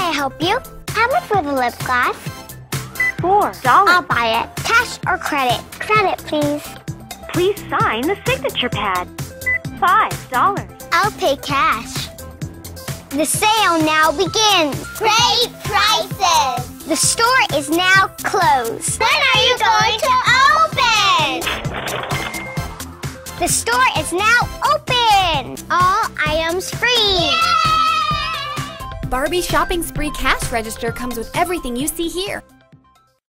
I help you? How much for the lip gloss? $4. I'll buy it. Cash or credit? Credit, please. Please sign the signature pad. $5. I'll pay cash. The sale now begins. Great prices! The store is now closed. When are you going to open? The store is now open. All items free. Yay! Barbie Shopping Spree cash register comes with everything you see here.